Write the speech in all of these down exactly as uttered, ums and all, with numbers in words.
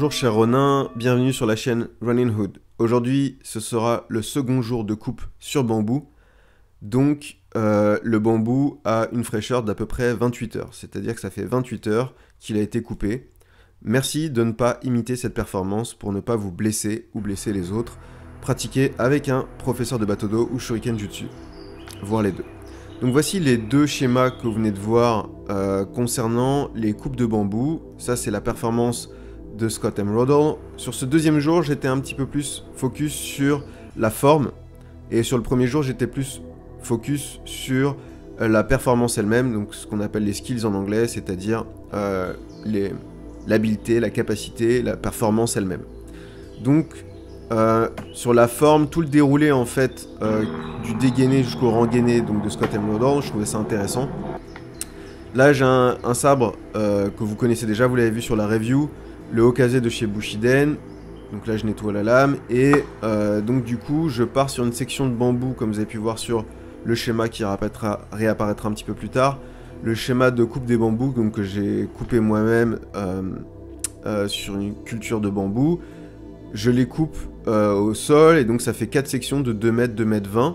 Bonjour cher Ronin, bienvenue sur la chaîne Running Hood. Aujourd'hui, ce sera le second jour de coupe sur bambou. Donc, euh, le bambou a une fraîcheur d'à peu près vingt-huit heures. C'est-à-dire que ça fait vingt-huit heures qu'il a été coupé. Merci de ne pas imiter cette performance pour ne pas vous blesser ou blesser les autres. Pratiquez avec un professeur de Batodo ou Shuriken Jutsu, voire les deux. Donc voici les deux schémas que vous venez de voir euh, concernant les coupes de bambou. Ça, c'est la performance de Scott M. Rodall. Sur ce deuxième jour, j'étais un petit peu plus focus sur la forme. Et sur le premier jour, j'étais plus focus sur euh, la performance elle-même, donc ce qu'on appelle les skills en anglais, c'est-à-dire euh, l'habileté, la capacité, la performance elle-même. Donc, euh, sur la forme, tout le déroulé en fait, euh, du dégainé jusqu'au rengainé donc de Scott M. Rodall, je trouvais ça intéressant. Là, j'ai un, un sabre euh, que vous connaissez déjà, vous l'avez vu sur la review, le Okase de chez Bushiden. Donc là, je nettoie la lame et euh, donc du coup, je pars sur une section de bambou, comme vous avez pu voir sur le schéma qui réapparaîtra, réapparaîtra un petit peu plus tard. Le schéma de coupe des bambous, donc que j'ai coupé moi-même euh, euh, sur une culture de bambou. Je les coupe euh, au sol et donc ça fait quatre sections de deux mètres, deux mètres vingt.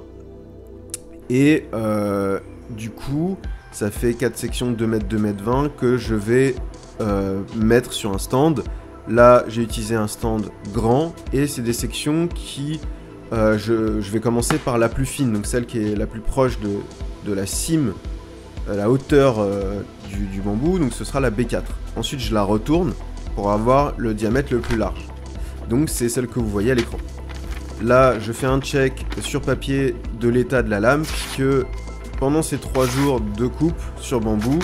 Et euh, du coup, ça fait quatre sections de deux mètres, deux mètres vingt que je vais euh, mettre sur un stand. Là, j'ai utilisé un stand grand et c'est des sections qui... Euh, je, je vais commencer par la plus fine, donc celle qui est la plus proche de, de la cime, à la hauteur euh, du, du bambou, donc ce sera la B quatre. Ensuite, je la retourne pour avoir le diamètre le plus large. Donc c'est celle que vous voyez à l'écran. Là, je fais un check sur papier de l'état de la lame, puisque pendant ces trois jours de coupe sur bambou,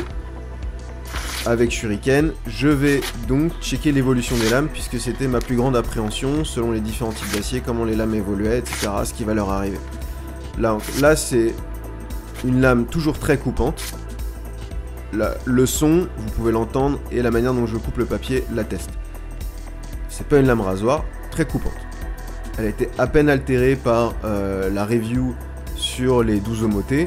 avec Shuriken, je vais donc checker l'évolution des lames, puisque c'était ma plus grande appréhension, selon les différents types d'acier, comment les lames évoluaient, et cetera, ce qui va leur arriver. Là, là c'est une lame toujours très coupante. Là, le son, vous pouvez l'entendre, et la manière dont je coupe le papier l'atteste. C'est pas une lame rasoir, très coupante. Elle a été à peine altérée par euh, la review sur les douze omotés.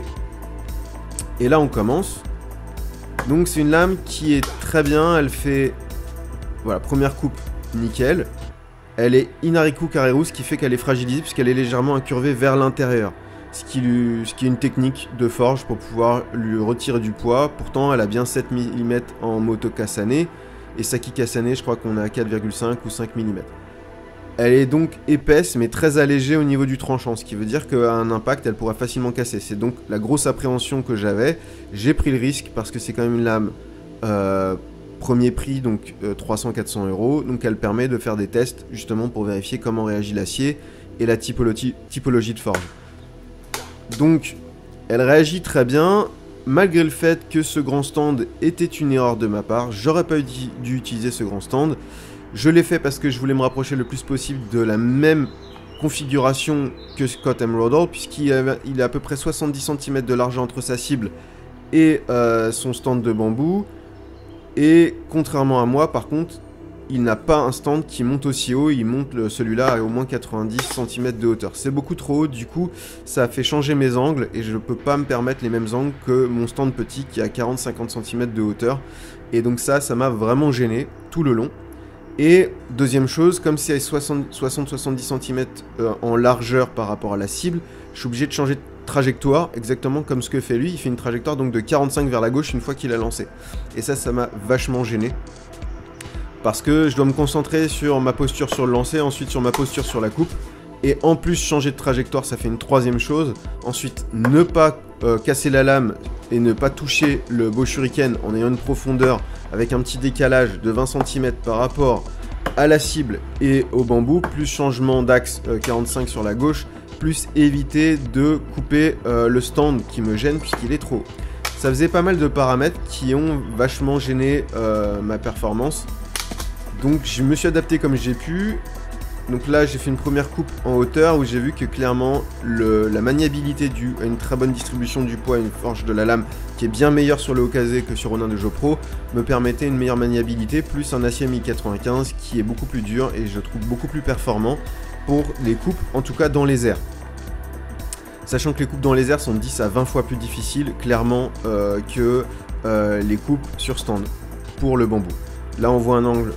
Et là, on commence. Donc c'est une lame qui est très bien, elle fait, voilà, première coupe, nickel. Elle est Inariku Kareru, ce qui fait qu'elle est fragilisée puisqu'elle est légèrement incurvée vers l'intérieur. Ce qui, lui, ce qui est une technique de forge pour pouvoir lui retirer du poids. Pourtant elle a bien sept millimètres en moto Kasane, et Saki Kasane je crois qu'on est à quatre virgule cinq ou cinq millimètres. Elle est donc épaisse mais très allégée au niveau du tranchant, ce qui veut dire qu'à un impact elle pourrait facilement casser. C'est donc la grosse appréhension que j'avais. J'ai pris le risque parce que c'est quand même une lame euh, premier prix, donc euh, trois cents à quatre cents euros. Donc elle permet de faire des tests justement pour vérifier comment réagit l'acier et la typologie, typologie de forge. Donc elle réagit très bien. Malgré le fait que ce grand stand était une erreur de ma part, j'aurais pas dû, dû utiliser ce grand stand. Je l'ai fait parce que je voulais me rapprocher le plus possible de la même configuration que Scott M. Rodall, puisqu'il a, il a à peu près soixante-dix centimètres de largeur entre sa cible et euh, son stand de bambou. Et contrairement à moi, par contre, il n'a pas un stand qui monte aussi haut, il monte celui-là à au moins quatre-vingt-dix centimètres de hauteur. C'est beaucoup trop haut, du coup, ça a fait changer mes angles et je ne peux pas me permettre les mêmes angles que mon stand petit qui a quarante à cinquante centimètres de hauteur. Et donc ça, ça m'a vraiment gêné tout le long. Et deuxième chose, comme c'est soixante à soixante-dix centimètres euh, en largeur par rapport à la cible, je suis obligé de changer de trajectoire, exactement comme ce que fait lui. Il fait une trajectoire donc de quarante-cinq vers la gauche une fois qu'il a lancé. Et ça, ça m'a vachement gêné. Parce que je dois me concentrer sur ma posture sur le lancer, ensuite sur ma posture sur la coupe. Et en plus, changer de trajectoire, ça fait une troisième chose. Ensuite, ne pas euh, casser la lame et ne pas toucher le beau shuriken en ayant une profondeur avec un petit décalage de vingt centimètres par rapport à la cible et au bambou, plus changement d'axe euh, quarante-cinq sur la gauche, plus éviter de couper euh, le stand qui me gêne puisqu'il est trop haut. Ça faisait pas mal de paramètres qui ont vachement gêné euh, ma performance. Donc je me suis adapté comme j'ai pu. Donc là j'ai fait une première coupe en hauteur où j'ai vu que clairement le, la maniabilité due à une très bonne distribution du poids et une forge de la lame qui est bien meilleure sur le Okase que sur Ronin de Jopro me permettait une meilleure maniabilité plus un acier mille quatre-vingt-quinze qui est beaucoup plus dur et je trouve beaucoup plus performant pour les coupes, en tout cas dans les airs. Sachant que les coupes dans les airs sont dix à vingt fois plus difficiles clairement euh, que euh, les coupes sur stand pour le bambou. Là on voit un angle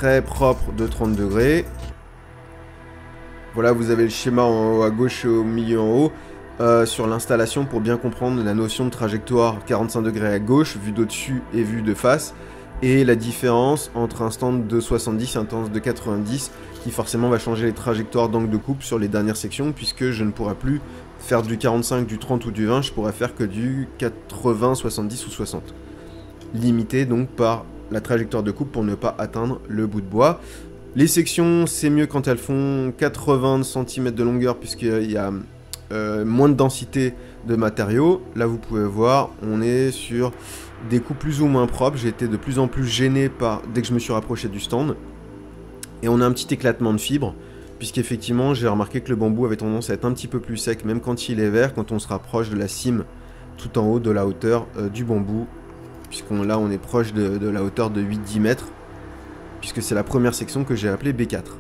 très propre de trente degrés. Voilà, vous avez le schéma en haut à gauche et au milieu en haut. Euh, sur l'installation pour bien comprendre la notion de trajectoire quarante-cinq degrés à gauche, vue d'au-dessus et vue de face. Et la différence entre un stand de soixante-dix et un stand de quatre-vingt-dix qui forcément va changer les trajectoires d'angle de coupe sur les dernières sections puisque je ne pourrai plus faire du quarante-cinq, du trente ou du vingt, je pourrais faire que du quatre-vingts, soixante-dix ou soixante. Limité donc par la trajectoire de coupe pour ne pas atteindre le bout de bois. Les sections, c'est mieux quand elles font quatre-vingts centimètres de longueur puisqu'il y a euh, moins de densité de matériaux. Là, vous pouvez voir, on est sur des coups plus ou moins propres. J'ai été de plus en plus gêné par dès que je me suis rapproché du stand. Et on a un petit éclatement de fibres, puisqu'effectivement, j'ai remarqué que le bambou avait tendance à être un petit peu plus sec, même quand il est vert, quand on se rapproche de la cime tout en haut de la hauteur euh, du bambou. Puisqu'on là, on est proche de, de la hauteur de huit à dix mètres. Puisque c'est la première section que j'ai appelée B quatre.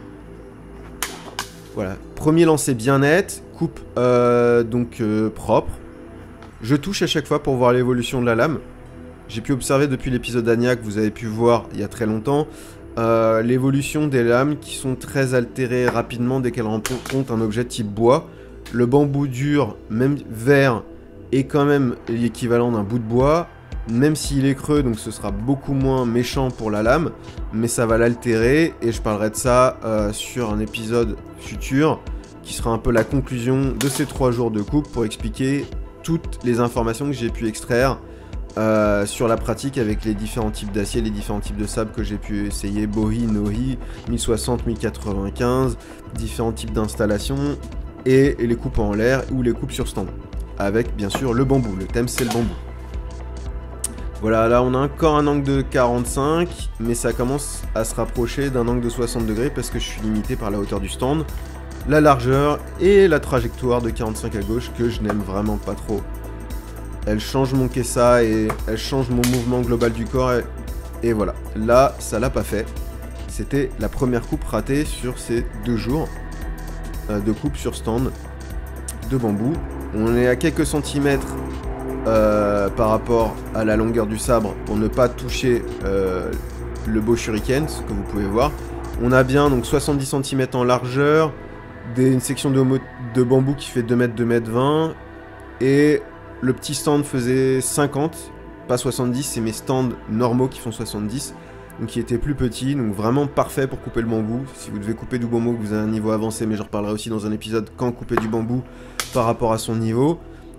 Voilà, premier lancer bien net, coupe euh, donc euh, propre. Je touche à chaque fois pour voir l'évolution de la lame. J'ai pu observer depuis l'épisode Anya que vous avez pu voir il y a très longtemps euh, l'évolution des lames qui sont très altérées rapidement dès qu'elles rencontrent un objet type bois. Le bambou dur, même vert, est quand même l'équivalent d'un bout de bois. Même s'il est creux, donc ce sera beaucoup moins méchant pour la lame, mais ça va l'altérer, et je parlerai de ça euh, sur un épisode futur, qui sera un peu la conclusion de ces trois jours de coupe, pour expliquer toutes les informations que j'ai pu extraire euh, sur la pratique avec les différents types d'acier, les différents types de sable que j'ai pu essayer, Bohi, Nohi, mille soixante, mille quatre-vingt-quinze, différents types d'installations, et, et les coupes en l'air, ou les coupes sur stand, avec bien sûr le bambou, le thème c'est le bambou. Voilà, là on a encore un angle de quarante-cinq, mais ça commence à se rapprocher d'un angle de soixante degrés parce que je suis limité par la hauteur du stand, la largeur et la trajectoire de quarante-cinq à gauche que je n'aime vraiment pas trop. Elle change mon kessa et elle change mon mouvement global du corps et, et voilà. Là, ça l'a pas fait. C'était la première coupe ratée sur ces deux jours euh, de coupe sur stand de bambou. On est à quelques centimètres Euh, par rapport à la longueur du sabre pour ne pas toucher euh, le beau shuriken, ce que vous pouvez voir. On a bien donc soixante-dix centimètres en largeur, des, une section de, de bambou qui fait deux mètres, deux mètres vingt, et le petit stand faisait cinquante, pas soixante-dix, c'est mes stands normaux qui font soixante-dix, donc qui étaient plus petits, donc vraiment parfait pour couper le bambou. Si vous devez couper du bambou, que vous avez un niveau avancé, mais je reparlerai aussi dans un épisode quand couper du bambou par rapport à son niveau.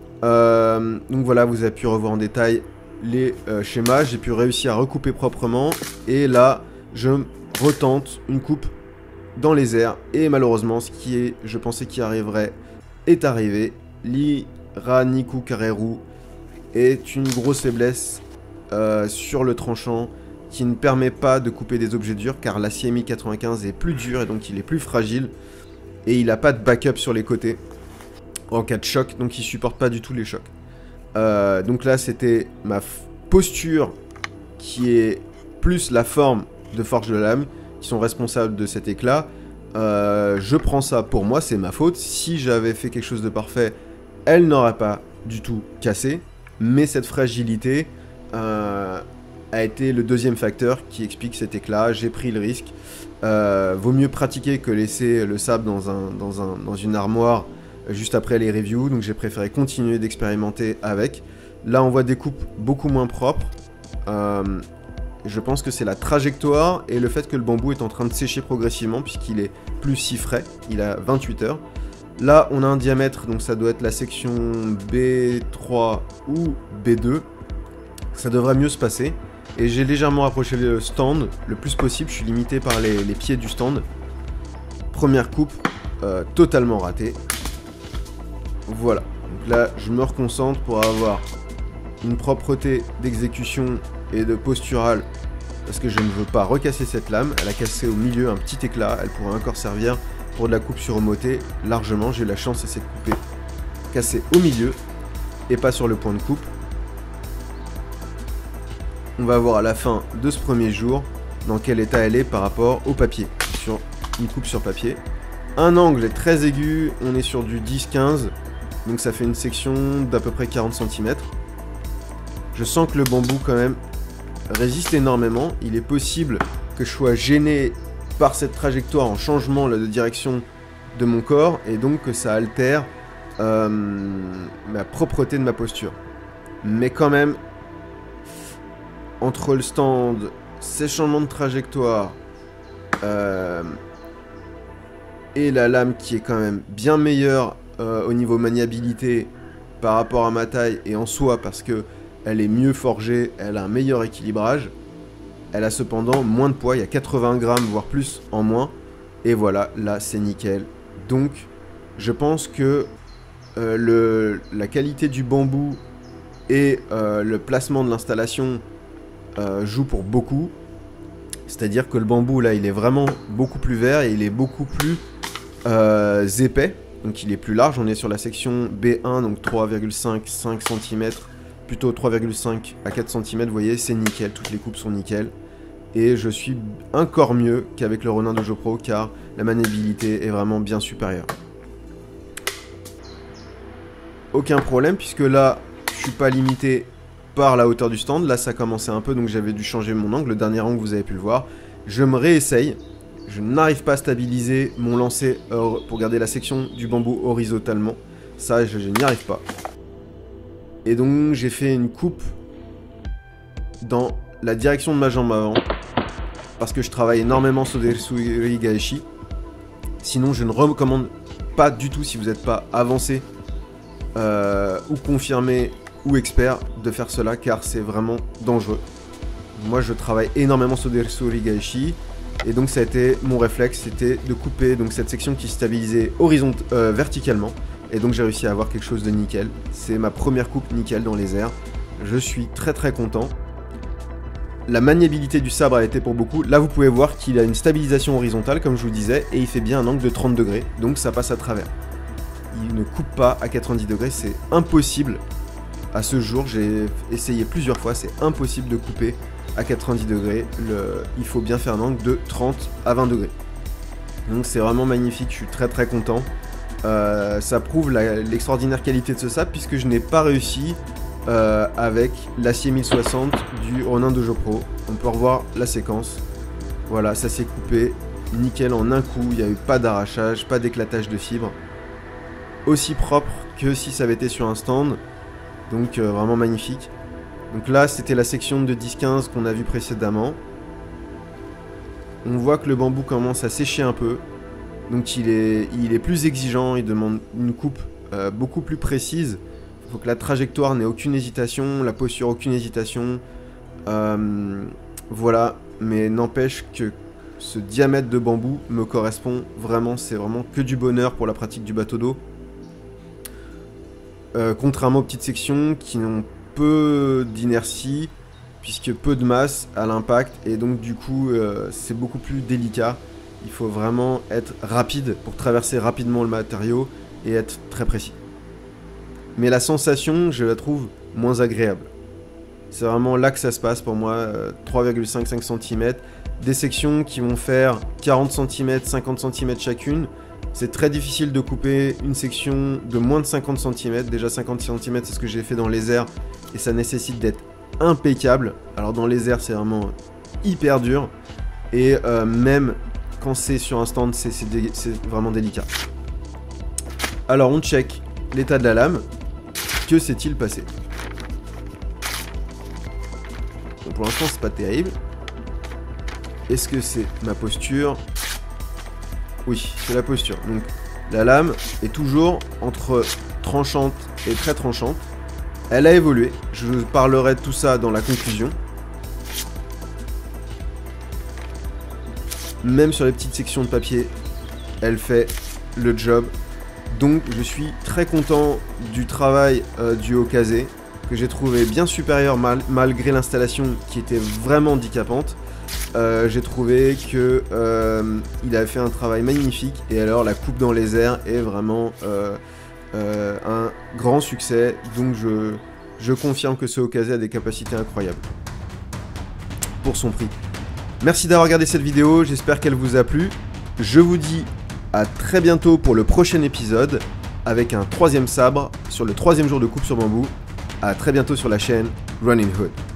Euh, donc voilà, vous avez pu revoir en détail les euh, schémas, j'ai pu réussir à recouper proprement, et là, je retente une coupe dans les airs, et malheureusement, ce qui est, je pensais qu'il arriverait, est arrivé. L'Iraniku Kareru est une grosse faiblesse euh, sur le tranchant, qui ne permet pas de couper des objets durs, car l'acier mille quatre-vingt-quinze est plus dur, et donc il est plus fragile, et il n'a pas de backup sur les côtés en cas de choc, donc il supporte pas du tout les chocs. Euh, donc là, c'était ma posture qui est plus la forme de forge de lame qui sont responsables de cet éclat. Euh, je prends ça pour moi, c'est ma faute. Si j'avais fait quelque chose de parfait, elle n'aurait pas du tout cassé. Mais cette fragilité euh, a été le deuxième facteur qui explique cet éclat. J'ai pris le risque. Euh, vaut mieux pratiquer que laisser le sable dans, un, dans, un, dans une armoire juste après les reviews, donc j'ai préféré continuer d'expérimenter avec. Là, on voit des coupes beaucoup moins propres. Euh, je pense que c'est la trajectoire et le fait que le bambou est en train de sécher progressivement puisqu'il est plus si frais, il a vingt-huit heures. Là, on a un diamètre, donc ça doit être la section B trois ou B deux. Ça devrait mieux se passer. Et j'ai légèrement rapproché le stand le plus possible, je suis limité par les, les pieds du stand. Première coupe, euh, totalement ratée. Voilà, donc là je me reconcentre pour avoir une propreté d'exécution et de postural parce que je ne veux pas recasser cette lame. Elle a cassé au milieu un petit éclat, elle pourrait encore servir pour de la coupe sur omoté largement. J'ai eu la chance à cette couper cassée au milieu et pas sur le point de coupe. On va voir à la fin de ce premier jour dans quel état elle est par rapport au papier, sur une coupe sur papier. Un angle très aigu, on est sur du dix quinze. Donc ça fait une section d'à peu près quarante centimètres. Je sens que le bambou quand même résiste énormément. Il est possible que je sois gêné par cette trajectoire en changement là, de direction de mon corps, et donc que ça altère euh, ma propreté de ma posture. Mais quand même, entre le stand, ces changements de trajectoire, euh, et la lame qui est quand même bien meilleure euh, au niveau maniabilité par rapport à ma taille et en soi, parce que elle est mieux forgée, elle a un meilleur équilibrage. Elle a cependant moins de poids, il y a quatre-vingts grammes voire plus en moins. Et voilà, là c'est nickel. Donc je pense que euh, le, la qualité du bambou et euh, le placement de l'installation euh, jouent pour beaucoup. C'est-à-dire que le bambou là il est vraiment beaucoup plus vert et il est beaucoup plus euh, épais. Donc il est plus large, on est sur la section B un, donc trois virgule cinq centimètres. Plutôt trois virgule cinq à quatre centimètres, vous voyez, c'est nickel, toutes les coupes sont nickel. Et je suis encore mieux qu'avec le Ronin Dojo Pro, car la maniabilité est vraiment bien supérieure. Aucun problème, puisque là, je suis pas limité par la hauteur du stand. Là, ça commençait un peu, donc j'avais dû changer mon angle, le dernier angle, vous avez pu le voir. Je me réessaye, je n'arrive pas à stabiliser mon lancer pour garder la section du bambou horizontalement. Ça, je, je n'y arrive pas. Et donc j'ai fait une coupe dans la direction de ma jambe avant, parce que je travaille énormément sur des Surigaishi. Sinon je ne recommande pas du tout, si vous n'êtes pas avancé euh, ou confirmé ou expert, de faire cela, car c'est vraiment dangereux. Moi je travaille énormément sur des Surigaishi, et donc ça a été mon réflexe, c'était de couper donc cette section qui stabilisait horizont euh, verticalement. Et donc j'ai réussi à avoir quelque chose de nickel. C'est ma première coupe nickel dans les airs. Je suis très très content. La maniabilité du sabre a été pour beaucoup. Là vous pouvez voir qu'il a une stabilisation horizontale comme je vous disais. Et il fait bien un angle de trente degrés. Donc ça passe à travers. Il ne coupe pas à quatre-vingt-dix degrés. C'est impossible. À ce jour j'ai essayé plusieurs fois. C'est impossible de couper à quatre-vingt-dix degrés. Le... Il faut bien faire un angle de trente à vingt degrés. Donc c'est vraiment magnifique. Je suis très très content. Euh, ça prouve l'extraordinaire qualité de ce sabre, puisque je n'ai pas réussi euh, avec l'acier mille soixante du Ronin Dojo Pro. On peut revoir la séquence. Voilà, ça s'est coupé nickel en un coup. Il n'y a eu pas d'arrachage, pas d'éclatage de fibres. Aussi propre que si ça avait été sur un stand. Donc euh, vraiment magnifique. Donc là c'était la section de dix quinze qu'on a vu précédemment. On voit que le bambou commence à sécher un peu. Donc il est, il est plus exigeant, il demande une coupe euh, beaucoup plus précise. Il faut que la trajectoire n'ait aucune hésitation, la posture aucune hésitation. Euh, voilà, mais n'empêche que ce diamètre de bambou me correspond vraiment, c'est vraiment que du bonheur pour la pratique du bateau d'eau. Euh, contrairement aux petites sections qui n'ont peu d'inertie, puisque peu de masse à l'impact, et donc du coup euh, c'est beaucoup plus délicat. Il faut vraiment être rapide pour traverser rapidement le matériau et être très précis. Mais la sensation, je la trouve moins agréable. C'est vraiment là que ça se passe pour moi, euh, trois virgule cinq centimètres. Des sections qui vont faire quarante centimètres, cinquante centimètres chacune. C'est très difficile de couper une section de moins de cinquante centimètres. Déjà cinquante centimètres, c'est ce que j'ai fait dans les airs. Et ça nécessite d'être impeccable. Alors dans les airs, c'est vraiment hyper dur. Et euh, même... quand c'est sur un stand, c'est vraiment délicat. Alors on check l'état de la lame. Que s'est-il passé? Bon, pour l'instant c'est pas terrible. Est-ce que c'est ma posture? Oui, c'est la posture. Donc la lame est toujours entre tranchante et très tranchante. Elle a évolué. Je vous parlerai de tout ça dans la conclusion. Même sur les petites sections de papier, elle fait le job. Donc je suis très content du travail euh, du Okaze, que j'ai trouvé bien supérieur mal malgré l'installation qui était vraiment handicapante. Euh, j'ai trouvé que euh, il a fait un travail magnifique, et alors la coupe dans les airs est vraiment euh, euh, un grand succès. Donc je, je confirme que ce Okaze a des capacités incroyables pour son prix. Merci d'avoir regardé cette vidéo, j'espère qu'elle vous a plu. Je vous dis à très bientôt pour le prochain épisode avec un troisième sabre sur le troisième jour de coupe sur bambou. À très bientôt sur la chaîne Running Hood.